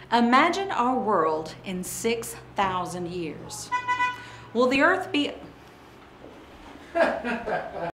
Imagine our world in 6,000 years. Will the earth be...